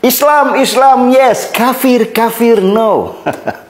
Islam, Islam yes, kafir, kafir no.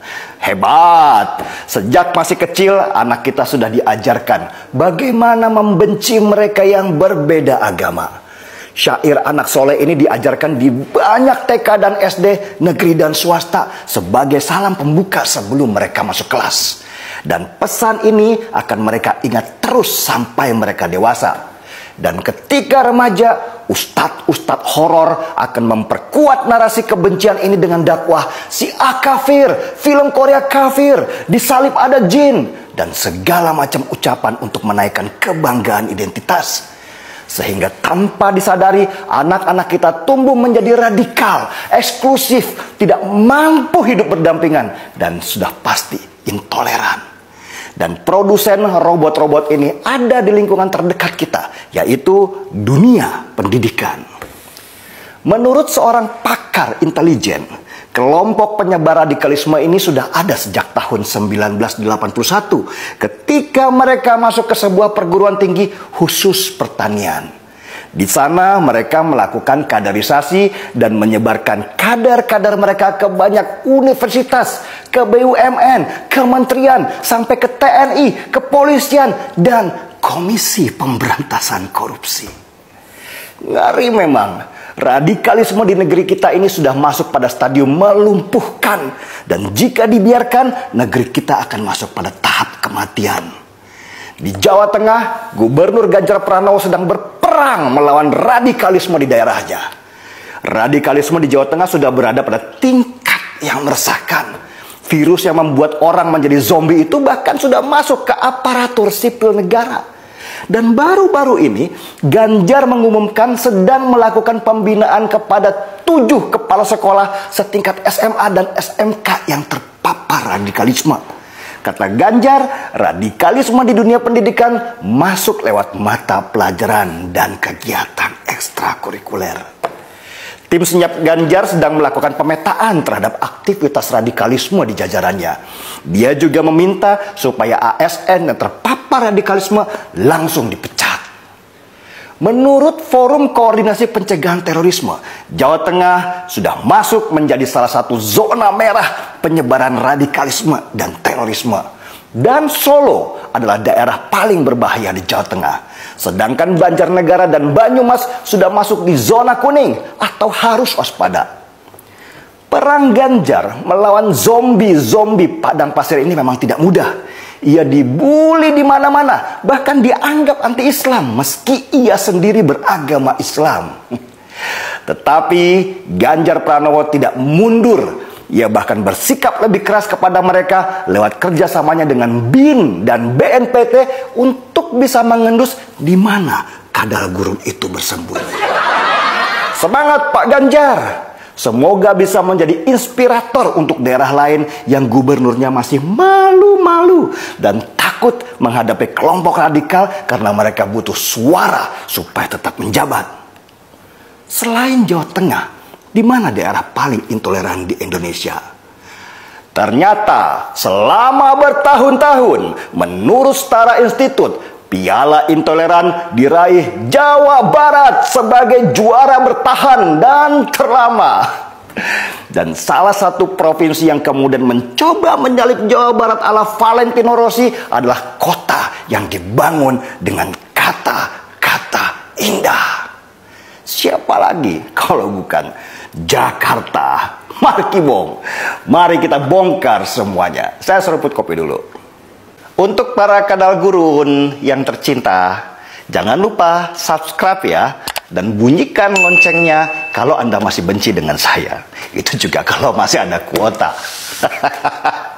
Hebat. Sejak masih kecil, anak kita sudah diajarkan bagaimana membenci mereka yang berbeda agama. Syair anak soleh ini diajarkan di banyak TK dan SD, negeri dan swasta, sebagai salam pembuka sebelum mereka masuk kelas. Dan pesan ini akan mereka ingat terus sampai mereka dewasa. Dan ketika remaja, ustadz-ustadz horor akan memperkuat narasi kebencian ini dengan dakwah si A kafir, film Korea kafir, disalib ada jin, dan segala macam ucapan untuk menaikkan kebanggaan identitas. Sehingga tanpa disadari, anak-anak kita tumbuh menjadi radikal, eksklusif, tidak mampu hidup berdampingan, dan sudah pasti intoleran. Dan produsen robot-robot ini ada di lingkungan terdekat kita, yaitu dunia pendidikan. Menurut seorang pakar intelijen, kelompok penyebar radikalisme ini sudah ada sejak tahun 1981 ketika mereka masuk ke sebuah perguruan tinggi khusus pertanian. Di sana mereka melakukan kaderisasi dan menyebarkan kader-kader mereka ke banyak universitas, ke BUMN, kementerian, sampai ke TNI, kepolisian, dan Komisi Pemberantasan Korupsi. Ngeri memang, radikalisme di negeri kita ini sudah masuk pada stadium melumpuhkan. Dan jika dibiarkan, negeri kita akan masuk pada tahap kematian. Di Jawa Tengah, Gubernur Ganjar Pranowo sedang berperang melawan radikalisme di daerahnya. Radikalisme di Jawa Tengah sudah berada pada tingkat yang meresahkan. Virus yang membuat orang menjadi zombie itu bahkan sudah masuk ke aparatur sipil negara. Dan baru-baru ini, Ganjar mengumumkan sedang melakukan pembinaan kepada 7 kepala sekolah setingkat SMA dan SMK yang terpapar radikalisme. Kata Ganjar, radikalisme di dunia pendidikan masuk lewat mata pelajaran dan kegiatan ekstrakurikuler. Tim Senyap Ganjar sedang melakukan pemetaan terhadap aktivitas radikalisme di jajarannya. Dia juga meminta supaya ASN yang terpapar radikalisme langsung dipecat. Menurut Forum Koordinasi Pencegahan Terorisme, Jawa Tengah sudah masuk menjadi salah satu zona merah penyebaran radikalisme dan terorisme. Dan Solo adalah daerah paling berbahaya di Jawa Tengah. Sedangkan Banjarnegara dan Banyumas sudah masuk di zona kuning atau harus waspada. Perang Ganjar melawan zombie-zombie padang pasir ini memang tidak mudah. Ia dibully di mana-mana, bahkan dianggap anti-Islam meski ia sendiri beragama Islam. Tetapi Ganjar Pranowo tidak mundur. Ia bahkan bersikap lebih keras kepada mereka lewat kerjasamanya dengan BIN dan BNPT untuk bisa mengendus di mana kadal gurun itu bersembunyi. Semangat Pak Ganjar! Semoga bisa menjadi inspirator untuk daerah lain yang gubernurnya masih malu-malu dan takut menghadapi kelompok radikal karena mereka butuh suara supaya tetap menjabat. Selain Jawa Tengah, di mana daerah paling intoleran di Indonesia? Ternyata selama bertahun-tahun, menurut Setara Institut, piala intoleran diraih Jawa Barat sebagai juara bertahan dan terlama. Dan salah satu provinsi yang kemudian mencoba menyalip Jawa Barat ala Valentino Rossi adalah kota yang dibangun dengan kata-kata indah. Siapa lagi kalau bukan Jakarta? Mari Kibong, mari kita bongkar semuanya. Saya seruput kopi dulu. Untuk para kadal gurun yang tercinta, jangan lupa subscribe ya. Dan bunyikan loncengnya kalau Anda masih benci dengan saya. Itu juga kalau masih ada kuota.